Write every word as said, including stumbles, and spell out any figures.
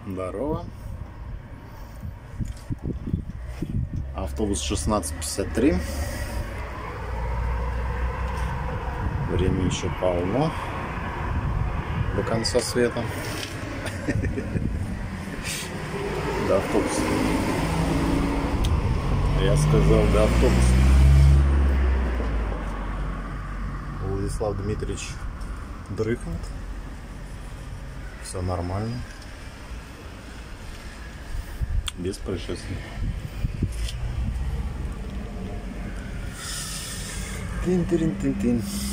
Здорово. Автобус шестнадцать пятьдесят три. Времени еще полно до конца света. До автобуса. Я сказал, до автобуса. Владислав Дмитриевич дрыхнет. Все нормально. Без происшествий. Тин-тин-тин-тин.